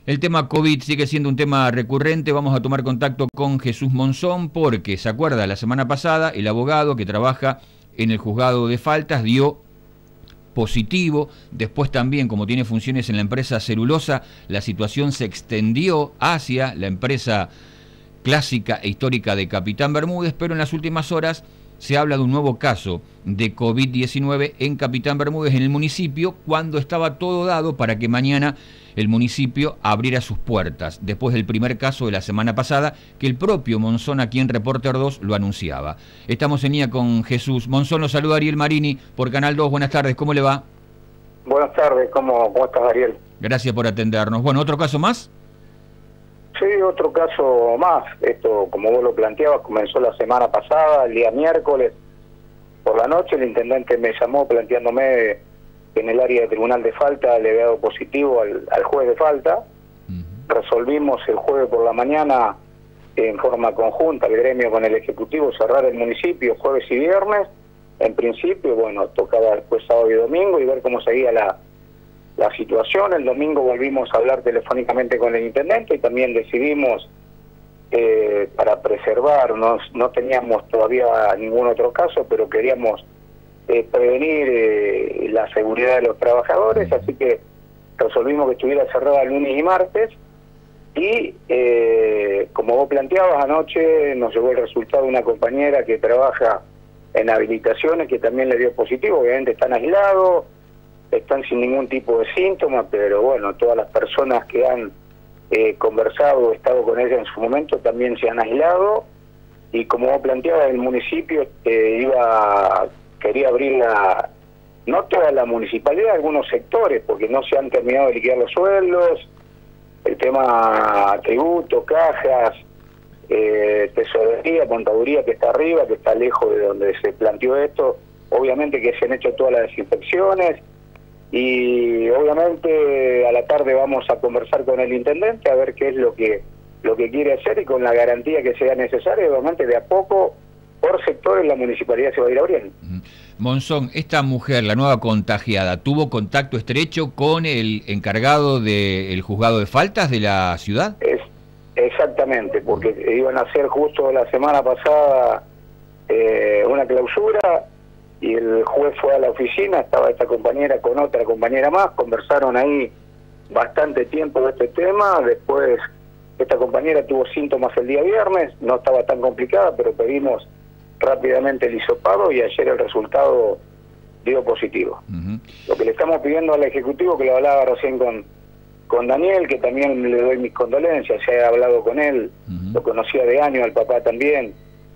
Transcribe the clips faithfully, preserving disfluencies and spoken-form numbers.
El tema COVID sigue siendo un tema recurrente. Vamos a tomar contacto con Jesús Monzón porque, ¿se acuerda? La semana pasada el abogado que trabaja en el juzgado de faltas dio positivo. Después también, como tiene funciones en la empresa Celulosa, la situación se extendió hacia la empresa clásica e histórica de Capitán Bermúdez, pero en las últimas horas se habla de un nuevo caso de COVID diecinueve en Capitán Bermúdez, en el municipio, cuando estaba todo dado para que mañana el municipio abriera sus puertas, después del primer caso de la semana pasada, que el propio Monzón aquí en Reporter dos lo anunciaba. Estamos en línea con Jesús. Monzón, lo saluda Ariel Marini por Canal dos. Buenas tardes, ¿cómo le va? Buenas tardes, ¿cómo, cómo estás, Ariel? Gracias por atendernos. Bueno, ¿otro caso más? Sí, otro caso más. Esto, como vos lo planteabas, comenzó la semana pasada, el día miércoles, por la noche. El intendente me llamó planteándome que en el área de tribunal de falta le había dado positivo al, al juez de falta. Uh-huh. Resolvimos el jueves por la mañana, en forma conjunta, el gremio con el ejecutivo, cerrar el municipio jueves y viernes. En principio, bueno, tocaba después sábado y domingo y ver cómo seguía la, la situación. El domingo volvimos a hablar telefónicamente con el intendente y también decidimos, eh, para preservarnos, no teníamos todavía ningún otro caso, pero queríamos eh, prevenir eh, la seguridad de los trabajadores, así que resolvimos que estuviera cerrada lunes y martes. Y eh, como vos planteabas, anoche nos llegó el resultado de una compañera que trabaja en habilitaciones que también le dio positivo. Obviamente están aislados, están sin ningún tipo de síntoma, pero bueno, todas las personas que han eh, conversado o estado con ella en su momento también se han aislado. Y como vos planteabas, el municipio eh, iba quería abrir la, no toda la municipalidad, algunos sectores, porque no se han terminado de liquidar los sueldos, el tema tributo, cajas, eh, tesorería, contaduría, que está arriba, que está lejos de donde se planteó esto. Obviamente que se han hecho todas las desinfecciones y obviamente a la tarde vamos a conversar con el intendente a ver qué es lo que lo que quiere hacer, y con la garantía que sea necesaria, obviamente de a poco por sectores la municipalidad se va a ir abriendo. Monzón, esta mujer, la nueva contagiada, ¿tuvo contacto estrecho con el encargado del juzgado de faltas de la ciudad? Es, exactamente, porque iban a hacer justo la semana pasada eh, una clausura y el juez fue a la oficina, estaba esta compañera con otra compañera más, conversaron ahí bastante tiempo de este tema. Después esta compañera tuvo síntomas el día viernes, no estaba tan complicada, pero pedimos rápidamente el hisopado y ayer el resultado dio positivo. Uh-huh. Lo que le estamos pidiendo al Ejecutivo, que lo hablaba recién con, con Daniel, que también le doy mis condolencias, se ha hablado con él, uh-huh. Lo conocía de años, al papá también,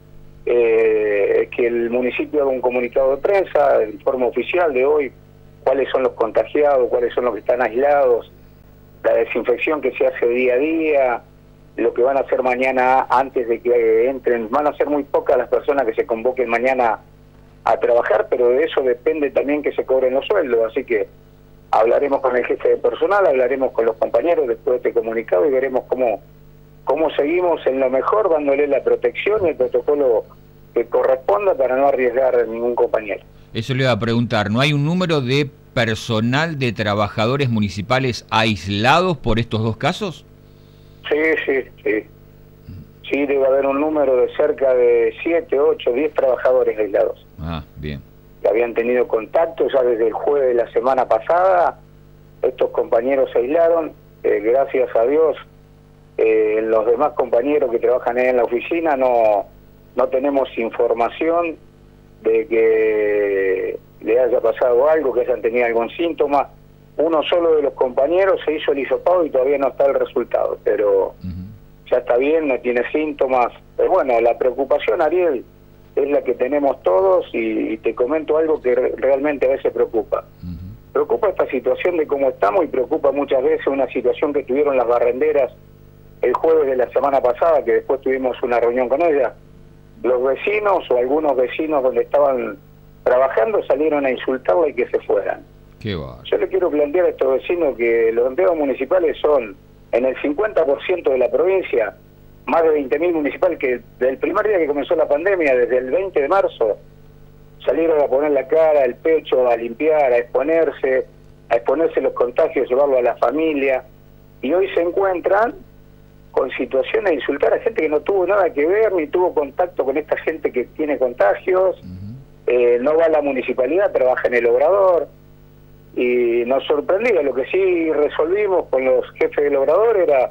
eh, que el municipio haga un comunicado de prensa en forma oficial de hoy, cuáles son los contagiados, cuáles son los que están aislados, la desinfección que se hace día a día, lo que van a hacer mañana antes de que entren. Van a ser muy pocas las personas que se convoquen mañana a trabajar, pero de eso depende también que se cobren los sueldos, así que hablaremos con el jefe de personal, hablaremos con los compañeros después de este comunicado y veremos cómo, cómo seguimos en lo mejor, dándole la protección y el protocolo que corresponda para no arriesgar a ningún compañero. Eso le iba a preguntar, ¿no hay un número de personal de trabajadores municipales aislados por estos dos casos? Sí, sí, sí. Sí, debe haber un número de cerca de siete, ocho, diez trabajadores aislados. Ah, bien. Que habían tenido contacto ya desde el jueves de la semana pasada. Estos compañeros se aislaron, eh, gracias a Dios. Eh, los demás compañeros que trabajan ahí en la oficina no, no tenemos información de que le haya pasado algo, que hayan tenido algún síntoma. Uno solo de los compañeros se hizo el hisopado y todavía no está el resultado, pero uh-huh. Ya está bien, no tiene síntomas. Pero bueno, la preocupación, Ariel, es la que tenemos todos y, y te comento algo que re realmente a veces preocupa. Uh-huh. Preocupa esta situación de cómo estamos y preocupa muchas veces una situación que tuvieron las barrenderas el jueves de la semana pasada, que después tuvimos una reunión con ellas. Los vecinos o algunos vecinos donde estaban trabajando salieron a insultarla y que se fueran. Yo le quiero plantear a estos vecinos que los empleados municipales son, en el cincuenta por ciento de la provincia, más de veinte mil municipales que desde el primer día que comenzó la pandemia, desde el veinte de marzo, salieron a poner la cara, el pecho, a limpiar, a exponerse, a exponerse los contagios, llevarlo a la familia. y hoy se encuentran con situaciones de insultar a gente que no tuvo nada que ver, ni tuvo contacto con esta gente que tiene contagios, uh-huh. eh, no va a la municipalidad, trabaja en el obrador, y nos sorprendía. Lo que sí resolvimos con los jefes del obrador era,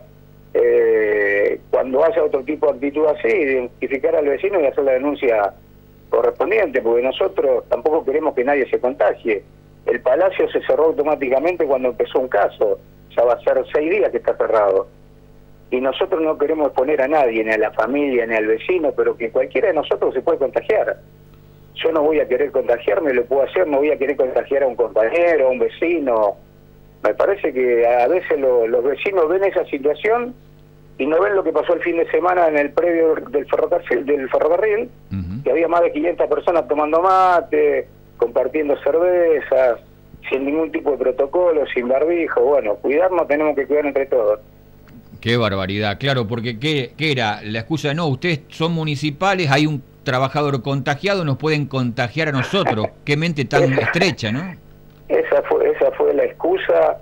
eh, cuando haya otro tipo de actitud así, identificar al vecino y hacer la denuncia correspondiente, porque nosotros tampoco queremos que nadie se contagie. El Palacio se cerró automáticamente cuando empezó un caso, ya va a ser seis días que está cerrado. Y nosotros no queremos exponer a nadie, ni a la familia, ni al vecino, pero que cualquiera de nosotros se puede contagiar. Yo no voy a querer contagiarme, lo puedo hacer, no voy a querer contagiar a un compañero, a un vecino. Me parece que a veces lo, los vecinos ven esa situación y no ven lo que pasó el fin de semana en el predio del ferrocarril, del ferrocarril uh-huh. que había más de quinientas personas tomando mate, compartiendo cervezas, sin ningún tipo de protocolo, sin barbijo. Bueno, cuidarnos tenemos que cuidar entre todos. Qué barbaridad, claro, porque ¿qué, qué era? La excusa de no, ustedes son municipales, hay un trabajador contagiado, nos pueden contagiar a nosotros. Qué mente tan esa, estrecha, ¿no? Esa fue, esa fue la excusa,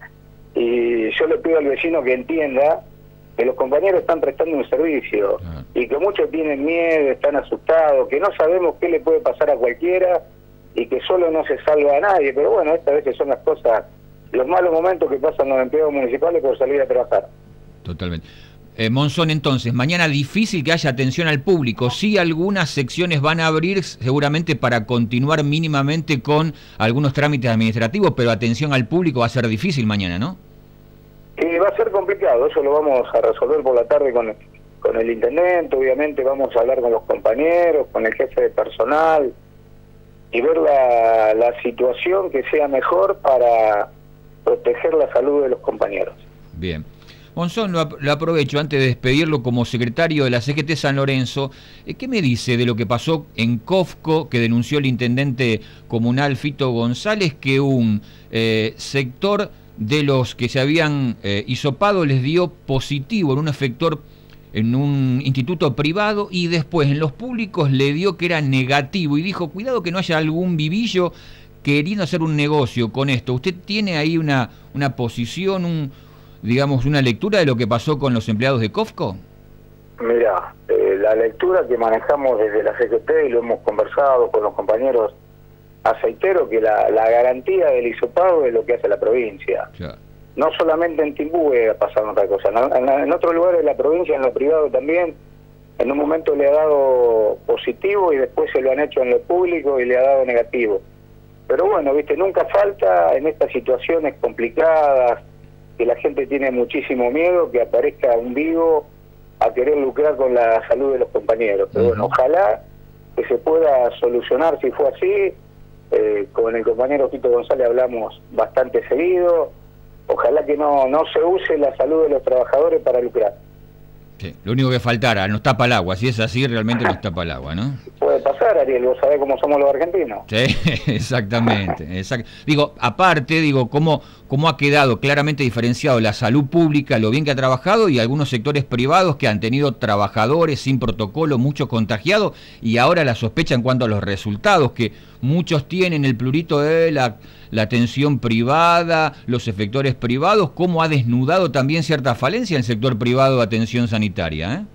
y yo le pido al vecino que entienda que los compañeros están prestando un servicio, ah. y que muchos tienen miedo, están asustados, que no sabemos qué le puede pasar a cualquiera, y que solo no se salva a nadie. Pero bueno, estas veces son las cosas, los malos momentos que pasan los empleados municipales por salir a trabajar. Totalmente. Eh, Monzón, entonces, mañana difícil que haya atención al público. Sí, algunas secciones van a abrir seguramente para continuar mínimamente con algunos trámites administrativos, pero atención al público va a ser difícil mañana, ¿no? Sí, va a ser complicado. Eso lo vamos a resolver por la tarde con, con el intendente. Obviamente vamos a hablar con los compañeros, con el jefe de personal, y ver la, la situación que sea mejor para proteger la salud de los compañeros. Bien. Monzón, lo, lo aprovecho antes de despedirlo como secretario de la C G T San Lorenzo. ¿Qué me dice de lo que pasó en Cofco, que denunció el intendente comunal Fito González, que un eh, sector de los que se habían eh, hisopado les dio positivo en un efector en un instituto privado, y después en los públicos le dio que era negativo, y dijo, cuidado que no haya algún vivillo queriendo hacer un negocio con esto? ¿Usted tiene ahí una, una posición, un... digamos, una lectura de lo que pasó con los empleados de Cofco? Mira, eh, la lectura que manejamos desde la C G T, y lo hemos conversado con los compañeros aceiteros, que la, la garantía del hisopado es lo que hace la provincia. Claro. No solamente en Timbúe ha pasado otra cosa, en, en, en otros lugares de la provincia, en lo privado también, en un momento le ha dado positivo y después se lo han hecho en lo público y le ha dado negativo. Pero bueno, viste, nunca falta en estas situaciones complicadas, que la gente tiene muchísimo miedo, que aparezca un vivo a querer lucrar con la salud de los compañeros. Pero bueno, ojalá que se pueda solucionar. Si fue así, eh, con el compañero Fito González hablamos bastante seguido. Ojalá que no, no se use la salud de los trabajadores para lucrar. Sí, lo único que faltara, nos tapa el agua. Si es así, realmente nos tapa el agua, ¿no? Puede pasar, Ariel, vos sabés cómo somos los argentinos. Sí, exactamente. Exact... Digo, aparte, digo, cómo, cómo ha quedado claramente diferenciado la salud pública, lo bien que ha trabajado, y algunos sectores privados que han tenido trabajadores sin protocolo, muchos contagiados, y ahora la sospecha en cuanto a los resultados, que muchos tienen el plurito de la, la atención privada, los efectores privados, cómo ha desnudado también cierta falencia en el sector privado de atención sanitaria, ¿eh?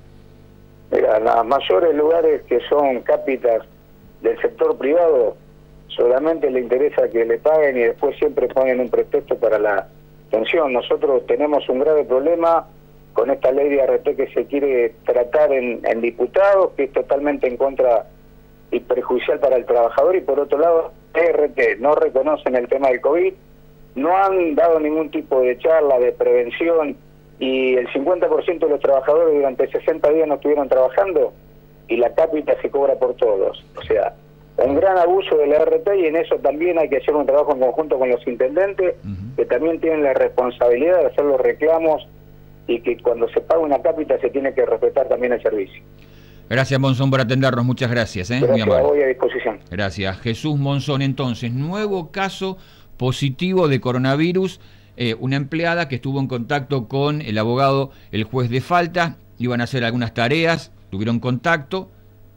Mira, los mayores lugares que son cápitas del sector privado, solamente le interesa que le paguen y después siempre ponen un pretexto para la atención. Nosotros tenemos un grave problema con esta ley de A R T que se quiere tratar en, en diputados, que es totalmente en contra y perjudicial para el trabajador, y por otro lado, A R T no reconocen el tema del COVID, no han dado ningún tipo de charla de prevención, y el cincuenta por ciento de los trabajadores durante sesenta días no estuvieron trabajando, y la cápita se cobra por todos. O sea, un gran abuso de la A R T, y en eso también hay que hacer un trabajo en conjunto con los intendentes, uh-huh. que también tienen la responsabilidad de hacer los reclamos, y que cuando se paga una cápita se tiene que respetar también el servicio. Gracias, Monzón, por atendernos. Muchas gracias. ¿eh? Gracias, Muy voy a disposición. Gracias. Jesús Monzón, entonces, nuevo caso positivo de coronavirus. Eh, una empleada que estuvo en contacto con el abogado, el juez de falta, iban a hacer algunas tareas, tuvieron contacto,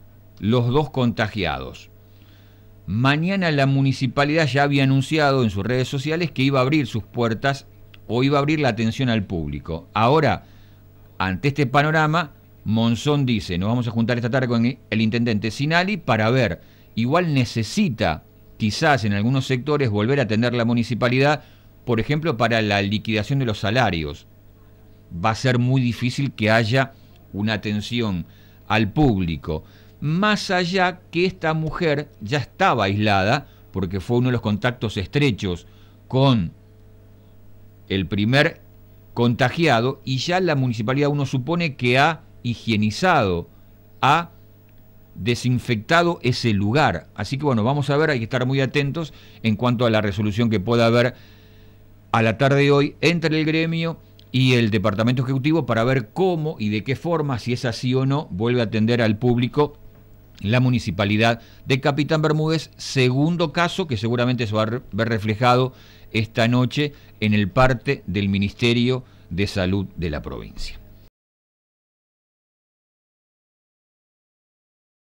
los dos contagiados. Mañana la municipalidad ya había anunciado en sus redes sociales que iba a abrir sus puertas o iba a abrir la atención al público. Ahora, ante este panorama, Monzón dice, nos vamos a juntar esta tarde con el intendente Sinali para ver, igual necesita quizás en algunos sectores volver a atender la municipalidad, por ejemplo, para la liquidación de los salarios. Va a ser muy difícil que haya una atención al público. Más allá que esta mujer ya estaba aislada, porque fue uno de los contactos estrechos con el primer contagiado, y ya la municipalidad uno supone que ha higienizado, ha desinfectado ese lugar. Así que bueno, vamos a ver, hay que estar muy atentos en cuanto a la resolución que pueda haber a la tarde de hoy entre el gremio y el Departamento Ejecutivo para ver cómo y de qué forma, si es así o no, vuelve a atender al público la municipalidad de Capitán Bermúdez, segundo caso que seguramente se va a ver reflejado esta noche en el parte del Ministerio de Salud de la provincia.